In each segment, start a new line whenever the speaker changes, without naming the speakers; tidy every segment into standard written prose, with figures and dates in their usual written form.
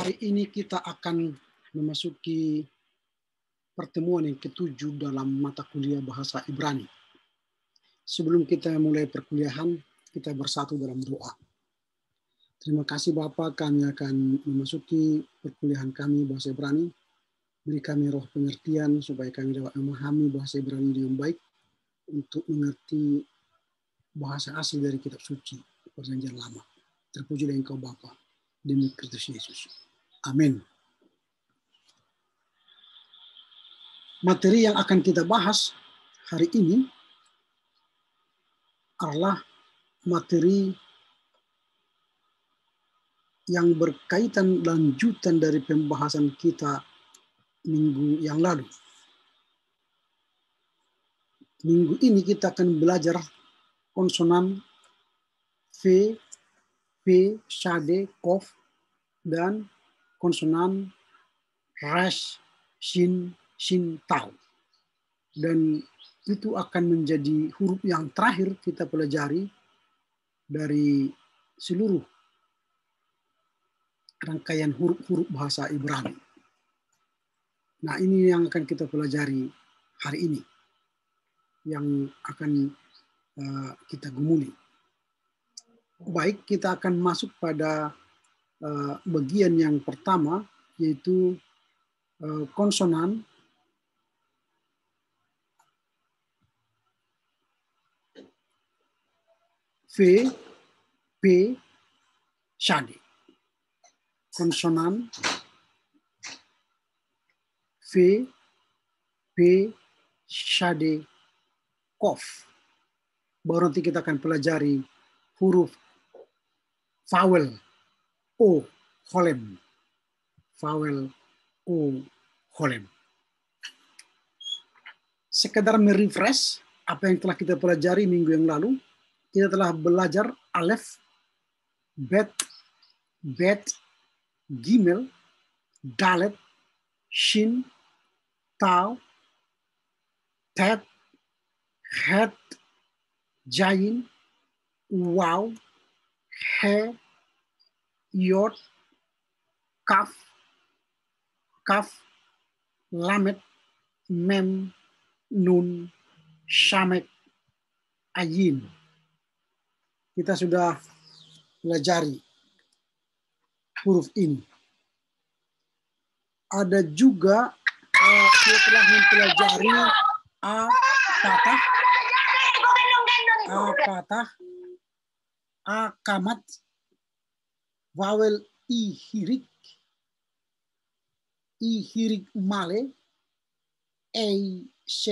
Hari ini kita akan memasuki pertemuan yang ketujuh dalam mata kuliah bahasa Ibrani. Sebelum kita mulai perkuliahan, kita bersatu dalam doa. Terima kasih Bapa, kami akan memasuki perkuliahan kami bahasa Ibrani. Beri kami roh pengertian supaya kami dapat memahami bahasa Ibrani dengan baik untuk mengerti bahasa asli dari kitab suci Perjanjian Lama. Terpujilah Engkau Bapa, demi Kristus Yesus. Amin. Materi yang akan kita bahas hari ini adalah materi yang berkaitan lanjutan dari pembahasan kita minggu yang lalu. Minggu ini kita akan belajar konsonan V, P, Shade, Kof, dan konsonan Resh, Shin, Shin, Tau. Dan itu akan menjadi huruf yang terakhir kita pelajari dari seluruh rangkaian huruf-huruf bahasa Ibrani. Nah, ini yang akan kita pelajari hari ini, yang akan kita gumuli. Baik, kita akan masuk pada bagian yang pertama, yaitu konsonan V, P, Shade. Konsonan V, P, Shade, Kof. Baru nanti kita akan pelajari huruf vowel O, Holem. Vowel O, Holem. Sekedar merefresh apa yang telah kita pelajari minggu yang lalu. Kita telah belajar Alef, Bet, Bet, Gimel, Dalet, Shin, Tau, Tet, Het, Jayin, Waw, He, Yod, Kaf, Kaf, Lamet, Mem, Nun, Shamek, Ayin. Kita sudah pelajari huruf ini. Ada juga kita telah mempelajari A patah, A kamat, vowel I hirik male, E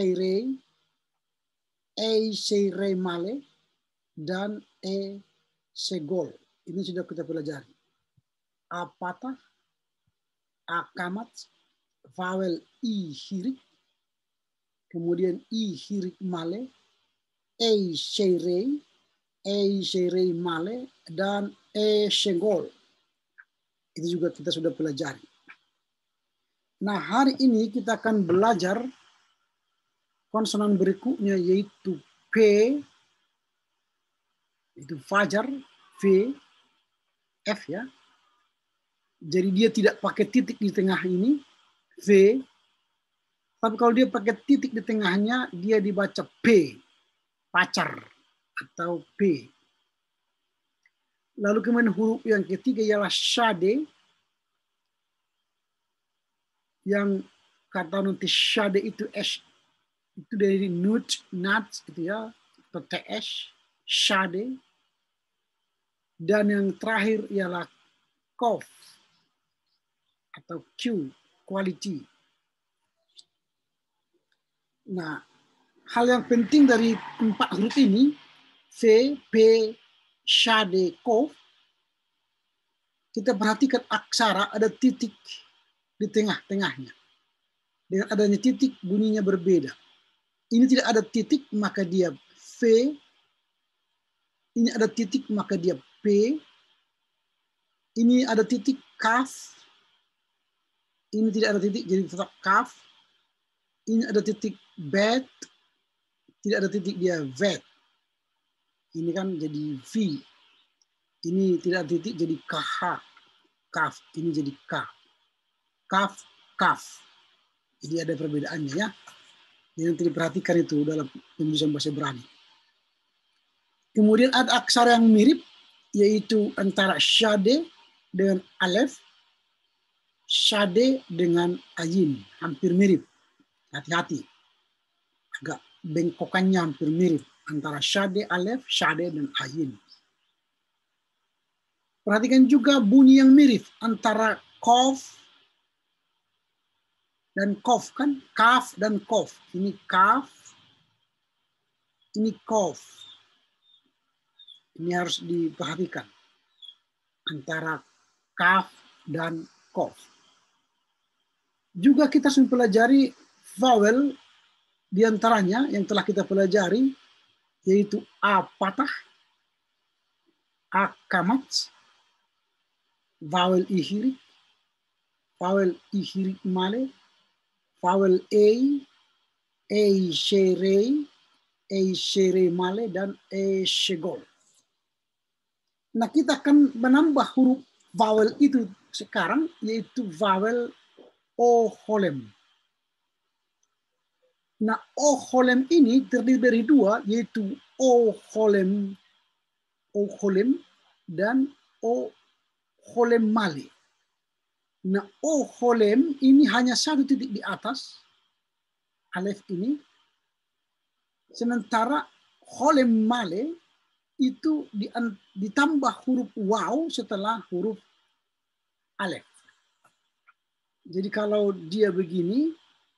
seire male, dan E segol. Ini sudah kita pelajari. A patah, A kamat, vowel I hirik, kemudian I hirik male, E seire male, dan E segol. Itu juga kita sudah pelajari. Nah, hari ini kita akan belajar konsonan berikutnya, yaitu P, itu fajar, V, F ya. Jadi dia tidak pakai titik di tengah ini, V. Tapi kalau dia pakai titik di tengahnya, dia dibaca P, pacar atau P. Lalu kemudian huruf yang ketiga ialah Shade, yang kata nanti Shade itu S, itu dari nut, itu ya, atau TS, Shade. Dan yang terakhir ialah Kof atau Q, quality. Nah, hal yang penting dari 4 huruf ini, V, P, Shade, Kof, kita perhatikan aksara ada titik di tengah-tengahnya. Dengan adanya titik, bunyinya berbeda. Ini tidak ada titik, maka dia V. Ini ada titik, maka dia P. Ini ada titik, kaf. Ini tidak ada titik, jadi tetap kaf. Ini ada titik, bet. Tidak ada titik, dia vet. Ini kan jadi V. Ini tidak ada titik, jadi KH. kaf. Ini jadi ka. Kaf, kaf. Jadi ada perbedaannya ya. Yang diperhatikan itu dalam penulisan bahasa Ibrani. Kemudian ada aksara yang mirip, yaitu antara shade dengan alef, shade dengan ayin, hampir mirip. Hati-hati. Agak bengkokannya hampir mirip antara shade alef, shade dan ayin. Perhatikan juga bunyi yang mirip antara kof dan kof, kan? Kaf dan kof. Ini kaf, ini kof. Ini harus diperhatikan antara kaf dan kof. Juga kita harus mempelajari vowel di antaranya yang telah kita pelajari, yaitu a patah, a kamat, vowel ihirik, vowel ihirik male, vowel a shere male, dan e shegol. Nah, kita akan menambah huruf vowel itu sekarang, yaitu vowel o holem. Nah, o holem ini terdiri dari dua, yaitu o holem dan o holem male. Nah, o holem ini hanya satu titik di atas alef ini, sementara holem male itu ditambah huruf waw setelah huruf alef. Jadi kalau dia begini,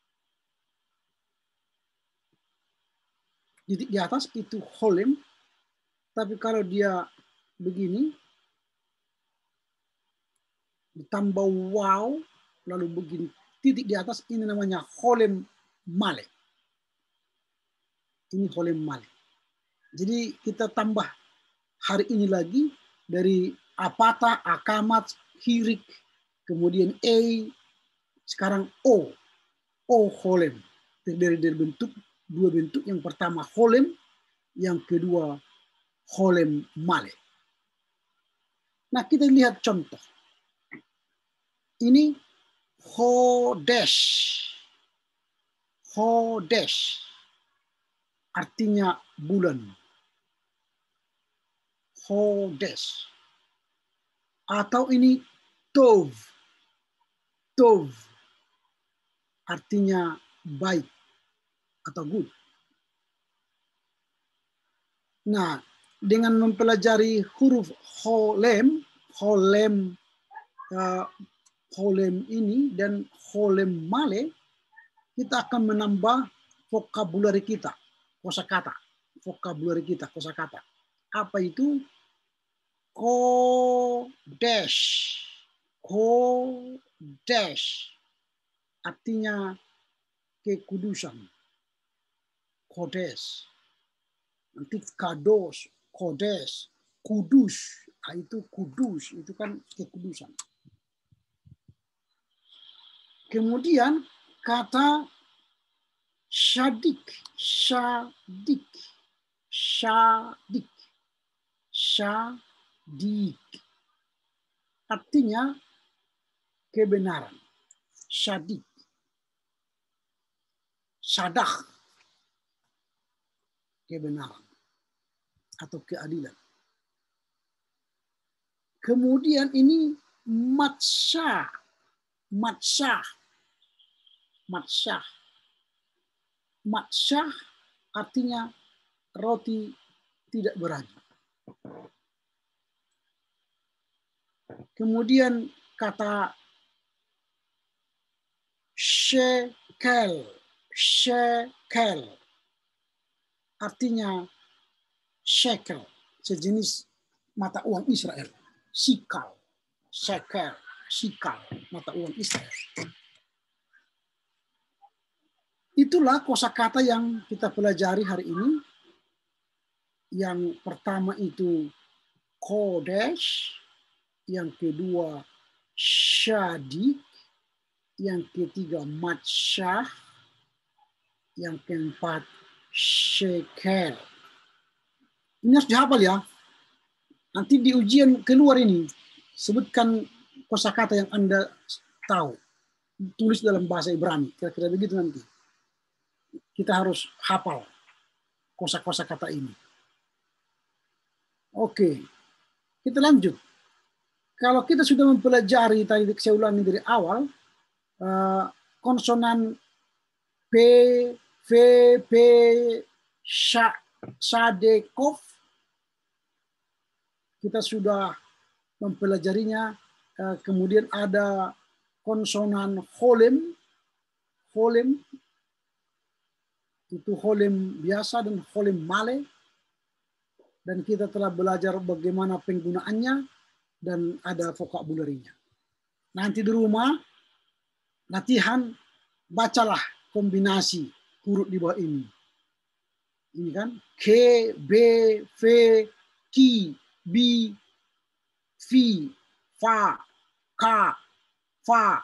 titik di atas itu holem, tapi kalau dia begini, ditambah waw, lalu begini, titik di atas, ini namanya holem male. Ini holem male. Jadi kita tambah hari ini lagi dari apata, akamat, hirik, kemudian sekarang o holem. Dari bentuk, dua bentuk, yang pertama holem, yang kedua holem male. Nah, kita lihat contoh. Ini hodesh. Hodesh artinya bulan. Hodesh. Atau ini tov. Tov artinya baik atau good. Nah, dengan mempelajari huruf holem ini dan holem male, kita akan menambah vokabulari kita, kosakata. Vokabulari kita, kosakata. Apa itu? Kodesh. Kodesh artinya kekudusan. Kodesh. Nanti kados, kodesh, kudus. Itu kudus, itu kan kekudusan. Kemudian kata syadik, syadik, syadik, syadik. Artinya kebenaran. Syadik. Sadah. Kebenaran. Atau keadilan. Kemudian ini matsyah. Matsyah. Matsyah. Matsyah artinya roti tidak beragi. Kemudian kata shekel. Shekel artinya shekel, sejenis mata uang Israel. Sikal. Shekel. Sikal. Mata uang Israel. Itulah kosakata yang kita pelajari hari ini. Yang pertama itu kodesh, yang kedua syadik, yang ketiga matsyah, yang keempat shekel. Ini harus dihafal ya. Nanti di ujian keluar ini, sebutkan kosakata yang Anda tahu. Tulis dalam bahasa Ibrani. Kira-kira begitu nanti. Kita harus hafal kosakata ini. Oke, kita lanjut. Kalau kita sudah mempelajari, tadi saya ulangi dari awal, konsonan P, V, P, Shadekov, kita sudah mempelajarinya. Kemudian ada konsonan Holem, itu Holem biasa dan Holem Male, dan kita telah belajar bagaimana penggunaannya dan ada vokabularinya. Nanti di rumah latihan, bacalah kombinasi huruf di bawah ini. Ini kan K, B, V, Ki, B, V, Fa, Ka, Fa,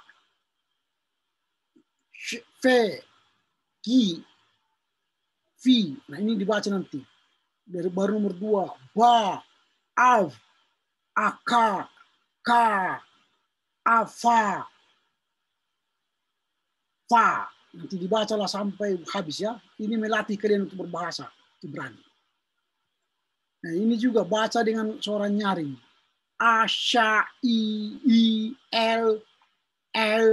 V, Ki, V. Nah ini dibaca nanti. Dari baru nomor 2, Ba, Av, Aka, Ka, Afa, Fa. Nanti dibacalah sampai habis ya. Ini melatih kalian untuk berbahasa Ibrani. Nah ini juga baca dengan suara nyaring. Asya, I, L, L,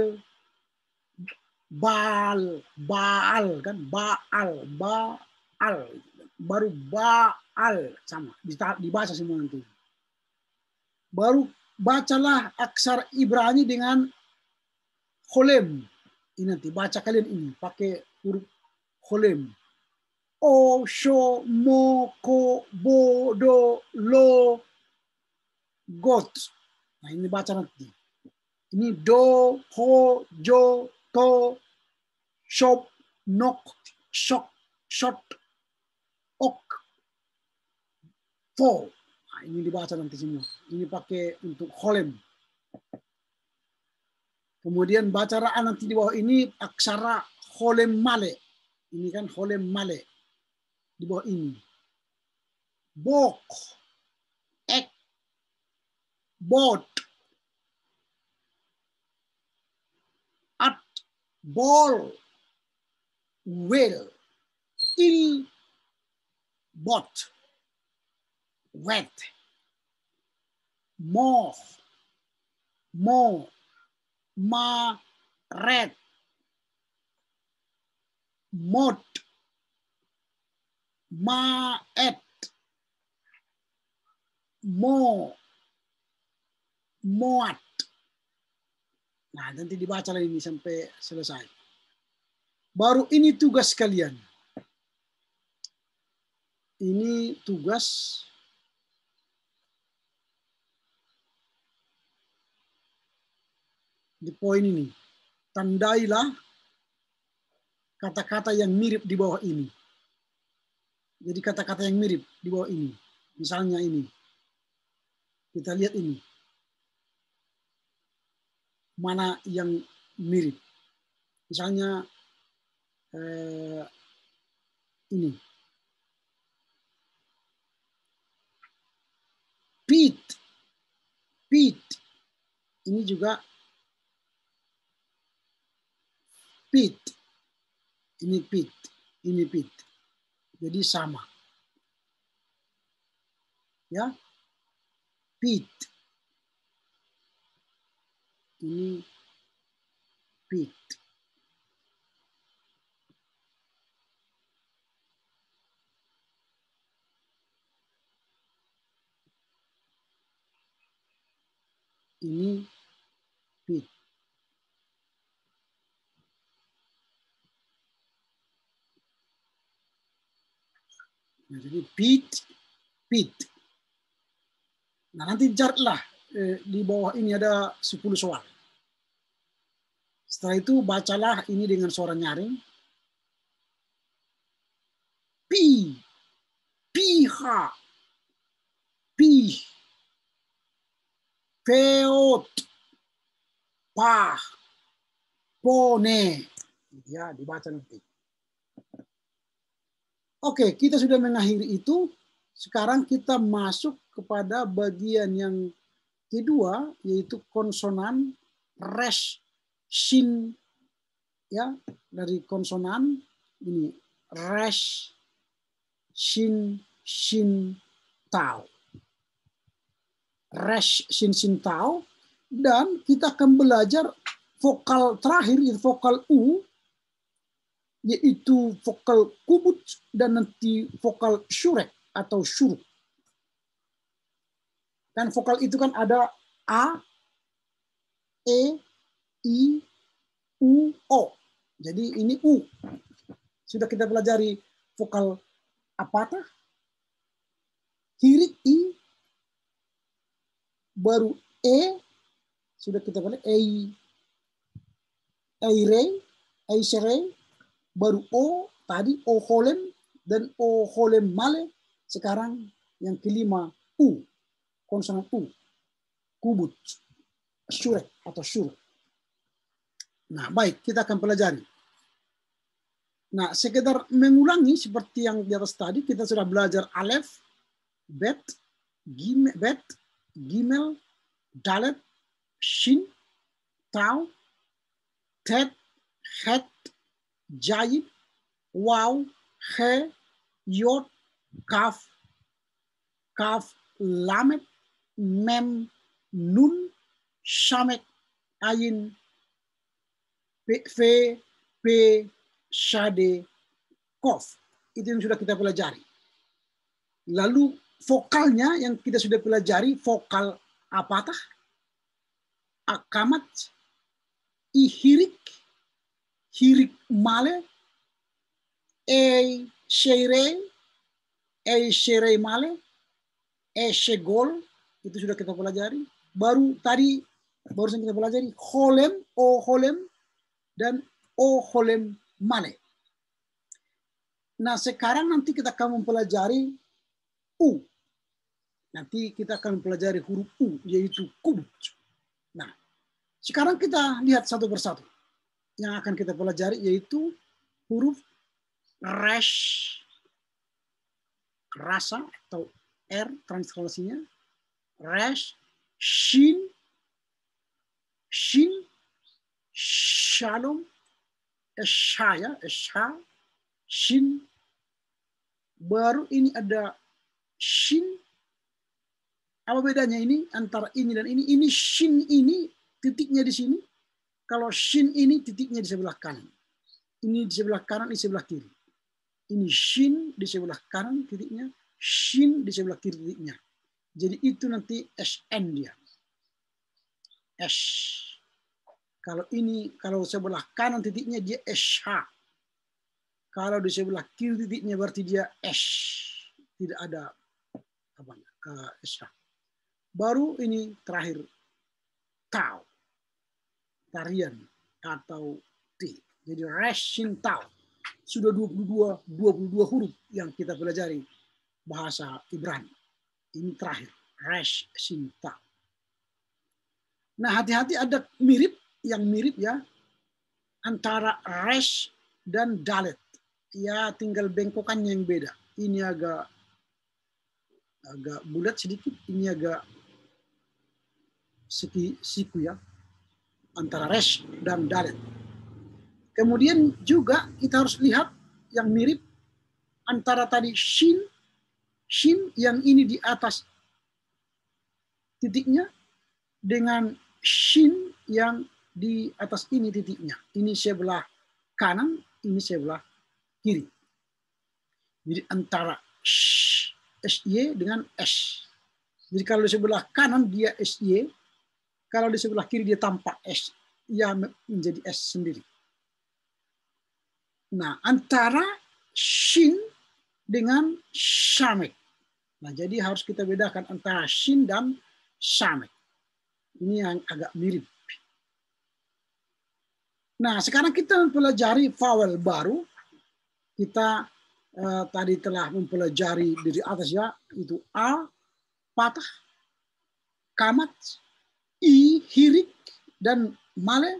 Baal, kan? Baal. Baru Baal sama. Dibaca semua nanti. Baru bacalah aksara Ibrani dengan Holem. Ini nanti baca kalian ini pakai huruf Holem. O, Sho, Mo, Ko, Bo, Do, Lo, Got. Nah ini baca nanti. Ini Do, Ho, Jo, To, Shop, Nok, Shok, Shot, Ok, Fo. Nah, ini dibaca nanti semua. Ini pakai untuk Holem. Kemudian bacaan nanti di bawah ini aksara Holem Male. Ini kan Holem Male. Di bawah ini. Bok, Ek, Bot, At, Bol, Will, Il, Bot, Wet, Mo, Ma, Red, Mot, Ma, Et, Mo, Moat. Nah, nanti dibaca lagi ini sampai selesai. Baru ini tugas kalian. Ini tugas di poin ini. Tandailah kata-kata yang mirip di bawah ini. Jadi kata-kata yang mirip di bawah ini. Misalnya ini. Kita lihat ini. Mana yang mirip. Misalnya ini. Pit. Ini juga pit. Ini pit. Jadi sama. Ya. Pit. Ini pit. Ini pit. Nah, jadi pit. Nah, nanti jarlah di bawah ini ada 10 soal. Setelah itu bacalah ini dengan suara nyaring. Piha, peot, pah, pone. Ya, dibaca nanti. Oke, kita sudah mengakhiri itu. Sekarang kita masuk kepada bagian yang kedua yaitu konsonan resh shin, ya, dari konsonan ini resh shin shin tau, resh shin shin tau, dan kita akan belajar vokal terakhir yaitu vokal u, yaitu vokal kubut dan nanti vokal syurek atau syuruk. Dan vokal itu kan ada a, e, i, u, o. Jadi ini u. Sudah kita pelajari vokal apatah, hirik i, baru e, sudah kita pelajari e sere, baru o tadi o holem dan o holem male. Sekarang yang kelima u, konsonan u, kubut, syurek atau syuruk. Nah, baik, kita akan pelajari. Nah, sekedar mengulangi seperti yang di atas tadi, kita sudah belajar alef, bet, gimel, dalet, shin, tau, tet, het, jayid, waw, he, yod, kaf, lamet, mem, nun, shamek, ayin, fe, pe, shade, kof. Itu yang sudah kita pelajari. Lalu vokalnya yang kita sudah pelajari, vokal apatah, akamat, hirik male, e shere male, e shegol, itu sudah kita pelajari. Barusan kita pelajari holem, o holem, dan o holem male. Nah, sekarang nanti kita akan mempelajari u. Nanti kita akan mempelajari huruf u, yaitu kubut. Nah, sekarang kita lihat satu persatu. Yang akan kita pelajari yaitu huruf resh, rasa atau R translasinya, resh, shin, shalom, esha, shin, baru ini ada shin. Apa bedanya ini antara ini dan ini? Ini shin, ini titiknya di sini. Kalau shin ini titiknya di sebelah kanan. Ini di sebelah kanan, di sebelah kiri. Ini shin di sebelah kanan titiknya, shin di sebelah kiri titiknya. Jadi itu nanti SN dia. S. Kalau sebelah kanan titiknya dia SH. Kalau di sebelah kiri titiknya berarti dia S. Tidak ada ke SH. Baru ini terakhir tau. Tarian atau T. Jadi resh, shin, tau. Sudah 22 huruf yang kita pelajari bahasa Ibrani. Ini terakhir, resh, shin, tau. Nah, hati-hati ada yang mirip ya antara resh dan dalet. Ya, tinggal bengkokannya yang beda. Ini agak bulat sedikit, ini agak siku ya, antara resh dan dalet. Kemudian juga kita harus lihat yang mirip antara tadi shin yang ini di atas titiknya dengan shin yang di atas ini titiknya. Ini sebelah kanan, ini sebelah kiri. Jadi antara SY dengan S. Jadi kalau di sebelah kanan dia SY, kalau di sebelah kiri dia tampak S. Ya menjadi S sendiri. Nah, antara shin dengan shamek. Nah, jadi harus kita bedakan antara shin dan shamek. Ini yang agak mirip. Nah, sekarang kita mempelajari vowel baru. Kita tadi telah mempelajari dari atas ya, itu A, patah, kamat, I, hirik, dan male,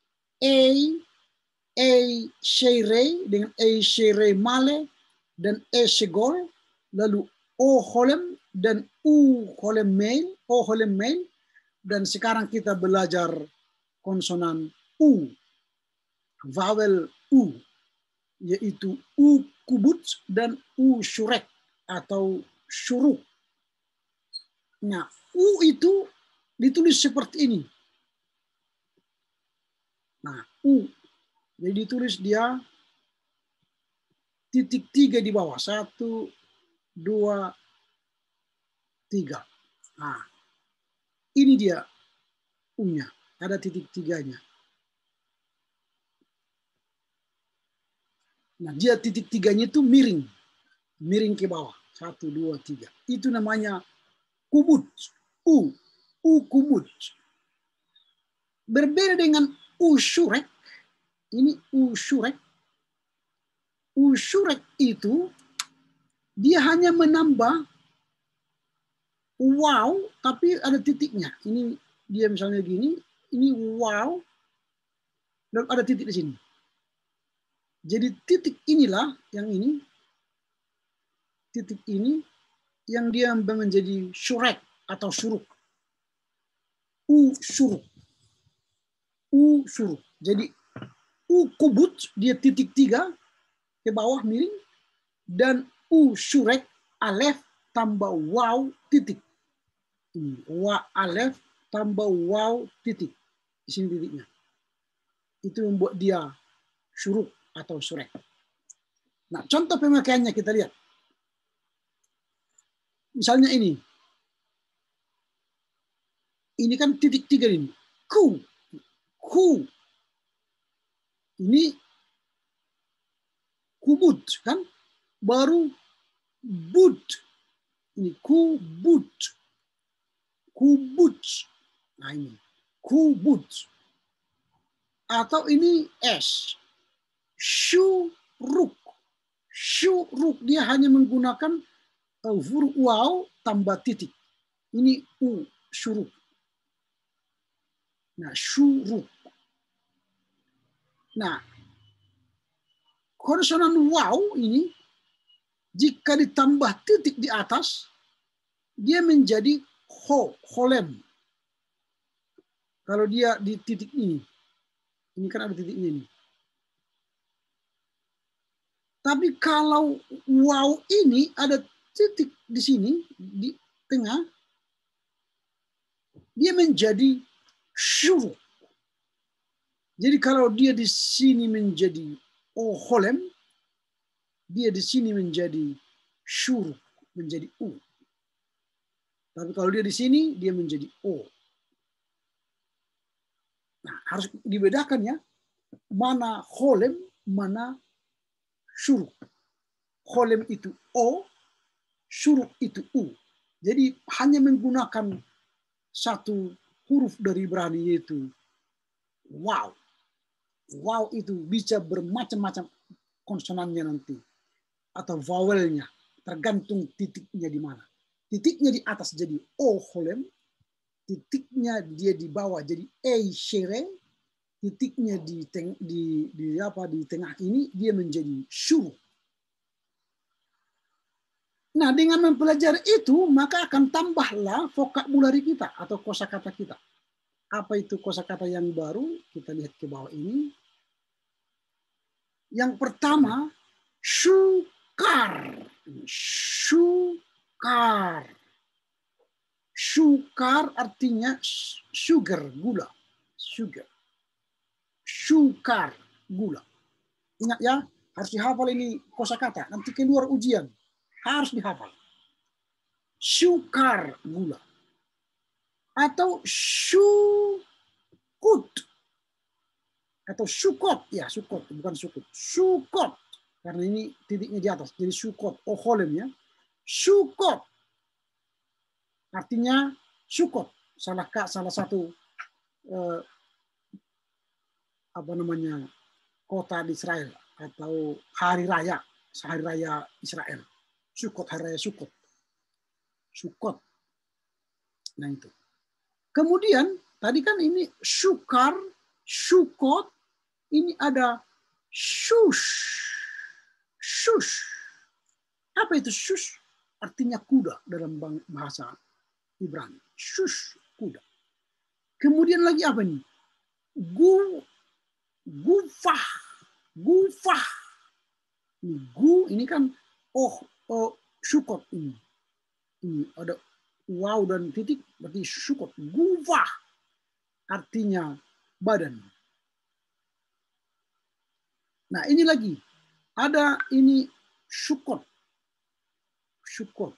E shere dengan E shere male, dan E segol, lalu O holem dan U holem mail, O holem mail, Dan sekarang kita belajar konsonan U, vowel U, yaitu U kubut dan U syurek atau syuruk. Nah, U itu ditulis seperti ini. Nah, U. Jadi ditulis dia titik 3 di bawah. 1, 2, 3. Nah, ini dia U-nya. Ada titik 3-nya. Nah, dia titik 3-nya itu miring. Miring ke bawah. 1, 2, 3. Itu namanya kubut. U. U kubut. Berbeda dengan U syurek. Ini U syurek. U syurek itu dia hanya menambah wow, tapi ada titiknya. Ini dia misalnya gini, ini wow, dan ada titik di sini. Jadi titik inilah yang ini, titik ini yang dia menjadi syurek atau syuruk. U syuruk. U syuruk. Jadi U kubut, dia titik 3 ke bawah miring, dan U syurek, alef tambah wow titik. Wa alef tambah wow titik. Di sini titiknya. Itu membuat dia syuruk atau surek. Nah, contoh pemakaiannya kita lihat. Misalnya ini. Ini kan titik 3 ini. Ku. Ku. Ini kubut kan? Baru but. Ini kubut. Kubut. Nah ini. Kubut. Atau ini S. Syuruk. Syuruk. Dia hanya menggunakan huruf waw tambah titik. Ini U. Syuruk. Nah, syuruk. Nah, konsonan waw ini jika ditambah titik di atas, dia menjadi holem. Kalau dia di titik ini kan ada titiknya ini. Tapi kalau waw ini ada titik di sini, di tengah, dia menjadi syuruk. Jadi kalau dia di sini menjadi holem, dia di sini menjadi syuruk, menjadi U. Tapi kalau dia di sini, dia menjadi O. Nah, harus dibedakan ya, mana holem, mana syuruk. Holem itu O, syuruk itu U. Jadi hanya menggunakan satu huruf dari Ibrani, yaitu wow. Wow itu bisa bermacam-macam konsonannya nanti. Atau vowelnya. Tergantung titiknya di mana. Titiknya di atas jadi O holem. Titiknya dia di bawah jadi E shere. Titiknya di tengah ini dia menjadi syuruk. Nah, dengan mempelajari itu maka akan tambahlah vokabulari kita atau kosakata kita. Apa itu kosakata yang baru? Kita lihat ke bawah ini. Yang pertama, syukar. Syukar. Syukar artinya sugar, gula. Sugar. Syukar, gula. Ingat ya, harus dihafal ini kosakata. Nanti keluar ujian. Harus dihafal. Syukar, gula. Atau syukut. Atau syukot. Ya, syukot. Bukan syukut. Syukot. Karena ini titiknya di atas. Jadi syukot. Holem ya. Syukot. Artinya syukot. Salah satu kota di Israel. Atau hari raya Israel. Syukot, hari raya Syukot. Syukot. Nah itu. Kemudian tadi kan ini syukar, syukot, ini ada shush. Shush. Apa itu shush? Artinya kuda dalam bahasa Ibrani. Shush, kuda. Kemudian lagi apa nih? Gufah. Gufah. Ini kan syukot ini. Ini ada waw dan titik berarti syukot. Gufah artinya badan. Nah, ini lagi. Ada ini syukot. Syukot.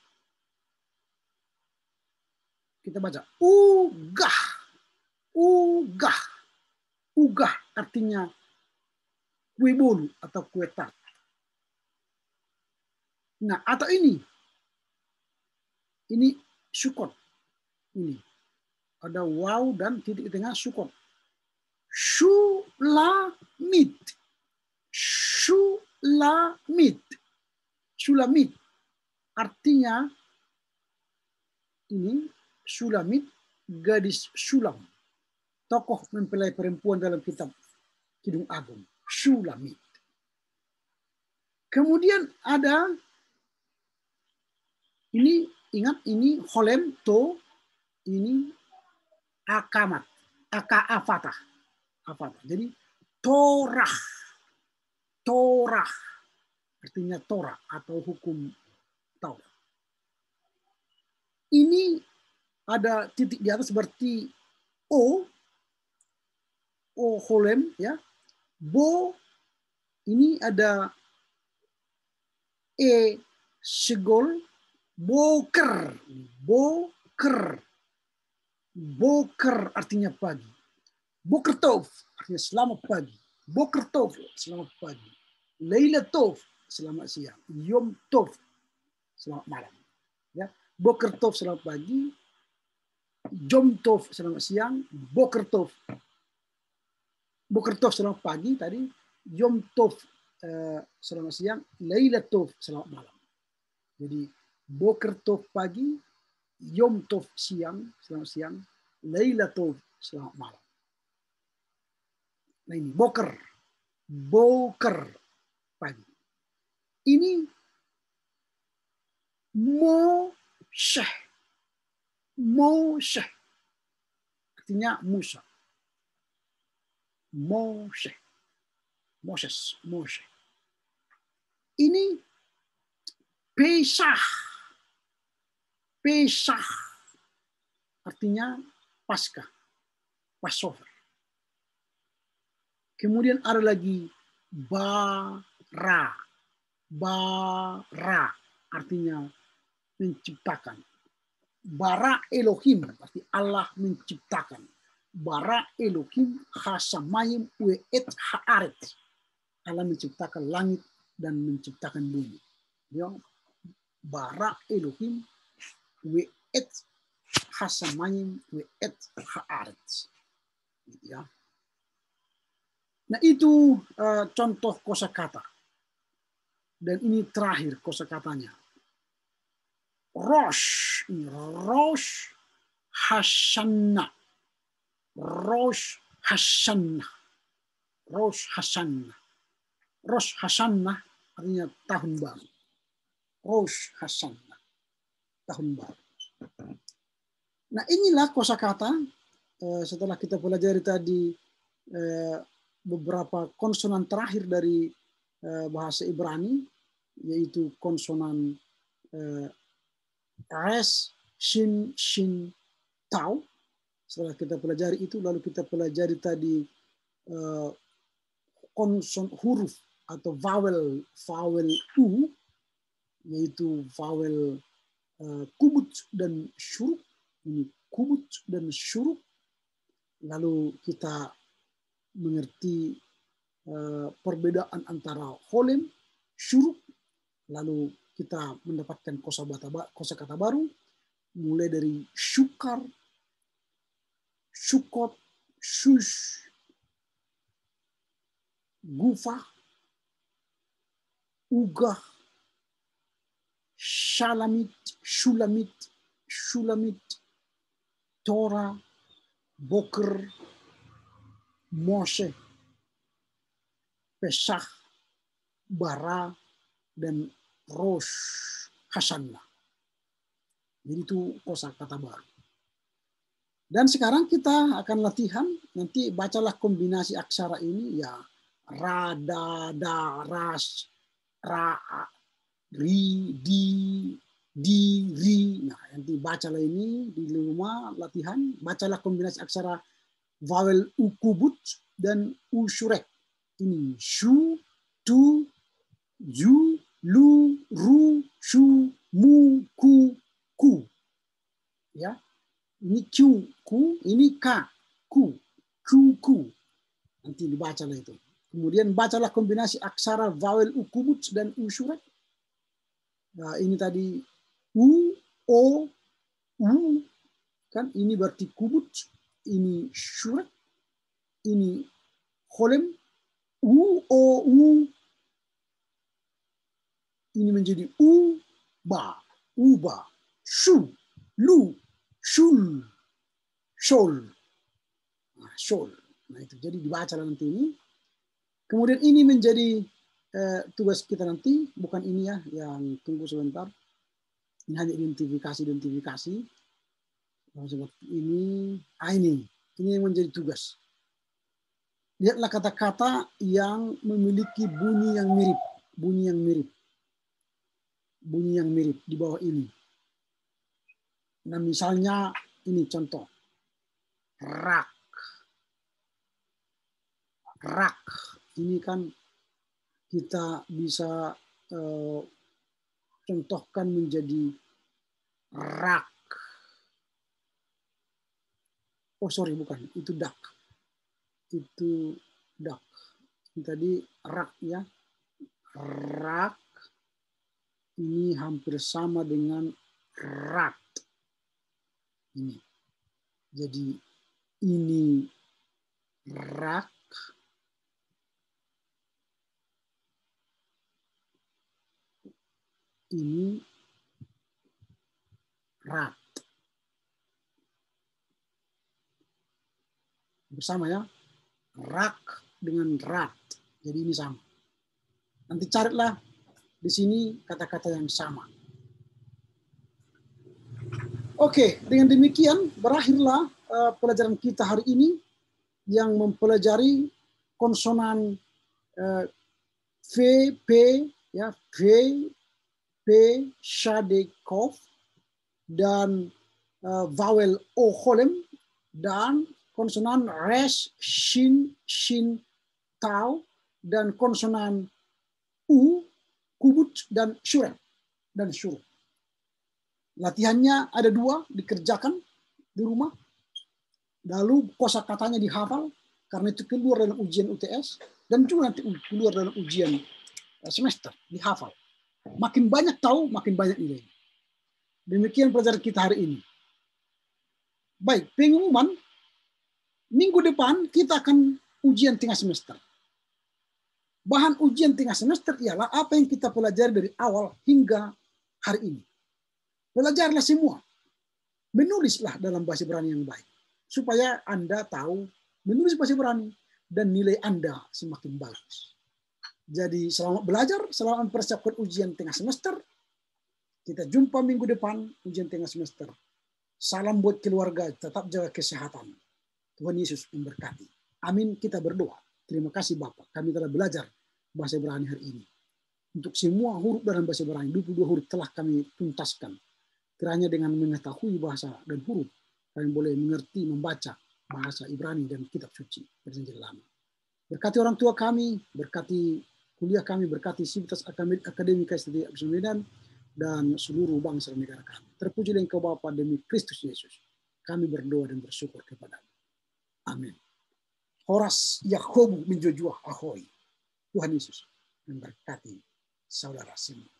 Kita baca ugah. Ugah. Ugah artinya kue bolu atau kue tart. Nah, atau ini syukot. Ini ada waw dan titik di tengah syukot. Shulamit. Shulamit. Shulamit artinya ini Shulamit, gadis Shulam, tokoh mempelai perempuan dalam kitab Kidung Agung. Shulamit. Kemudian ada ini, ingat ini Holem to, ini Akamat, Afatah. Jadi Torah. Torah artinya Torah atau hukum Taurat. Ini ada titik di atas berarti O Holem ya. Bo ini ada segol, boker. Boker artinya pagi. Boker tov artinya selamat pagi. Boker tov selamat pagi. Laila tov selamat siang. Yom tov selamat malam. Ya. Boker tov selamat pagi. Jom tov selamat siang. Boker tov selamat pagi tadi. Yom tov selamat siang. Laila tov selamat malam. Jadi boker tov pagi, yom tov siang, selamat siang, laila tov selamat malam. Nah ini boker pagi. Ini Moshe artinya Musa. Moshe. Ini Pesach artinya Paskah, Passover. Kemudian ada lagi bara artinya menciptakan. Bara Elohim arti Allah menciptakan. Bara Elohim hasamayim we'et haaret. Allah menciptakan langit dan menciptakan bumi. Ya, bara Elohim we'et hasamayim we'et haaret. Ya. Nah itu contoh kosakata. Dan ini terakhir kosakatanya. Rosh Hashanah. Rosh Hashanah artinya tahun baru. Rosh Hashanah, tahun baru. Nah inilah kosakata setelah kita pelajari tadi beberapa konsonan terakhir dari bahasa Ibrani, yaitu konsonan res, shin, tau. Setelah kita pelajari itu, lalu kita pelajari tadi konson huruf atau vowel u, yaitu vowel kubut dan syuruk. Ini kubut dan syuruk. Lalu kita mengerti perbedaan antara holem, syuruk. Lalu kita mendapatkan kosakata baru, mulai dari syukar, syukot, shush, gufah, ugah, shalamit, shulamit, Torah, boker, Moshe, Pesach, bara, dan Rosh Hashanah. Jadi itu kosakata baru. Dan sekarang kita akan latihan, nanti bacalah kombinasi aksara ini ya, ra, da, ras, ra, ri, di, ri. Nah, nanti bacalah ini di rumah latihan, bacalah kombinasi aksara vowel ukubut dan usyurek. Ini shu, tu, ju, lu, ru, shu, mu, ku. Ya. Ini Q, ku, ini K, ku, ku. Nanti dibacalah itu. Kemudian bacalah kombinasi aksara vowel ukubut dan usyurek. Nah, ini tadi U, O, U. Kan ini berarti kubut, ini syurek, ini kholem, U, O, U. Ini menjadi U, ba, uba, shu, lu, shul, shol. Nah, shol. Nah, itu jadi dibaca nanti ini. Kemudian ini menjadi tugas kita nanti, bukan ini ya, yang tunggu sebentar. Ini hanya identifikasi. Seperti ini, ini yang menjadi tugas. Lihatlah kata-kata yang memiliki bunyi yang mirip di bawah ini. Nah, misalnya ini contoh. Rak. Ini kan kita bisa contohkan menjadi rak. Oh sorry, bukan. Itu dak. Ini tadi rak ya. Rak. Ini hampir sama dengan rat. Ini. Jadi ini rak. Ini rat. Bersama ya. Rak dengan rat. Jadi ini sama. Nanti carilah di sini kata-kata yang sama. Oke, dengan demikian berakhirlah pelajaran kita hari ini yang mempelajari konsonan V, P, ya, V, P, shade, kof, dan vowel O kholem, dan konsonan res, shin, tau, dan konsonan U, kubut, dan syurek, dan syuruk. Latihannya ada 2, dikerjakan di rumah. Lalu kosakatanya dihafal, karena itu keluar dalam ujian UTS, dan juga nanti keluar dalam ujian semester, dihafal. Makin banyak tahu, makin banyak nilai. Demikian pelajaran kita hari ini. Baik, pengumuman, minggu depan kita akan ujian tengah semester. Bahan ujian tengah semester ialah apa yang kita pelajari dari awal hingga hari ini. Belajarlah semua. Menulislah dalam bahasa Ibrani yang baik. Supaya Anda tahu menulis bahasa Ibrani dan nilai Anda semakin bagus. Jadi selamat belajar, selamat mempersiapkan ujian tengah semester. Kita jumpa minggu depan, ujian tengah semester. Salam buat keluarga, tetap jaga kesehatan. Tuhan Yesus memberkati. Amin, kita berdoa. Terima kasih Bapak, kami telah belajar bahasa Ibrani hari ini. Untuk semua huruf dalam bahasa Ibrani, 22 huruf telah kami tuntaskan. Kiranya dengan mengetahui bahasa dan huruf, kalian boleh mengerti, membaca bahasa Ibrani dan kitab suci Perjanjian Lama. Berkati orang tua kami, berkati kuliah kami, berkati sivitas akademika STT Abdul Medan, dan seluruh bangsa dan negara kami. Terpujilah Engkau Bapa demi Kristus Yesus. Kami berdoa dan bersyukur kepada-Mu. Amin. Horas Yakobo menjojuah ahoy. Tuhan Yesus memberkati saudara semua.